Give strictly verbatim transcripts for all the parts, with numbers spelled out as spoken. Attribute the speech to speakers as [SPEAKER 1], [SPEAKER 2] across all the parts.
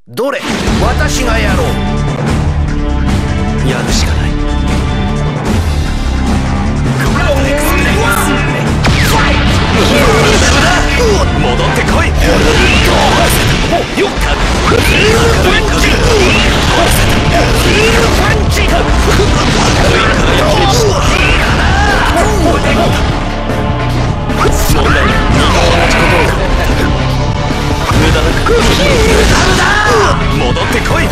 [SPEAKER 1] どれ、私がやろう。やるしかない。戻ってこい。よっか。パンチ。明るい輝きで問題ない。二度同じことを。無駄だ。無駄だ。戻ってこい。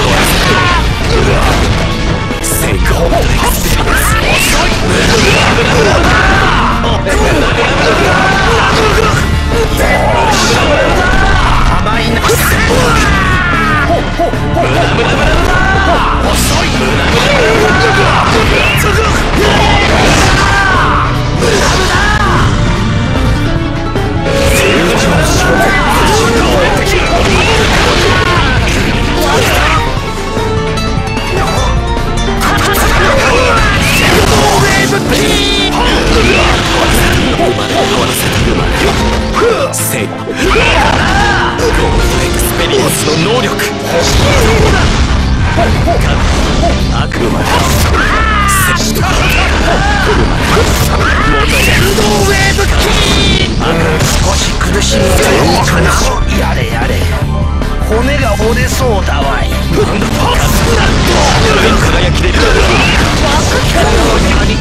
[SPEAKER 1] 成功とエクスペリエンス。遅い。甘いな。遅い。せいゴールドエクスペリエンスの能力。悪魔だ。セット少し苦しむがいいかな。やれやれ。骨が折れそうだわい。なんだパスだ。輝きで明るい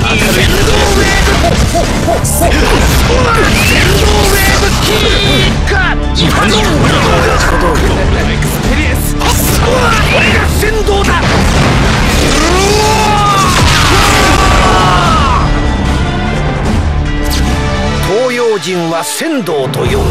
[SPEAKER 1] 東洋人は仙道と呼んでいる。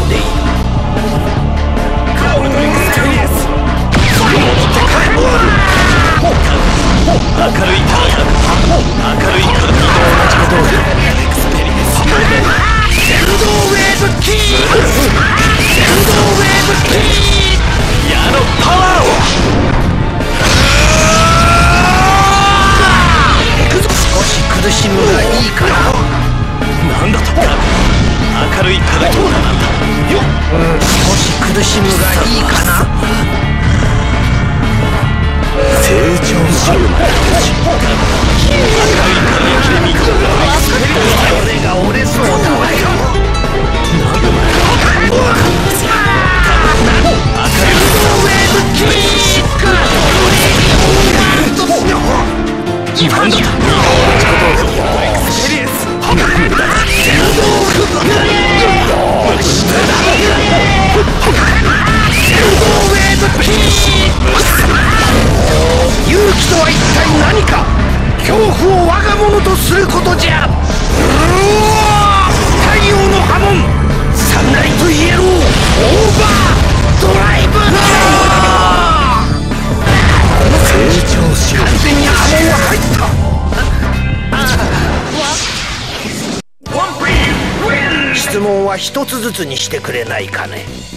[SPEAKER 1] ゴールドエクスペリエンス。戻って帰る。明るい体、明るい体と同じことを。エクスペリエンス。セルドウェーブキー。セルドウェーブキー。矢のパワーを。少し苦しむがいいかな。なんだと。明るい体となんだ。よっ。少し苦しむがいいかな。成長するまで。明るい輝きで見込んだ。俺が折れそうだわよ。なんだと。勇気とは一体何か。恐怖を我が物とすることじゃ。太陽の波紋。サンライトイエロー。オーバードライブ。成長しろ。完全に波紋が入った。質問は一つずつにしてくれないかね。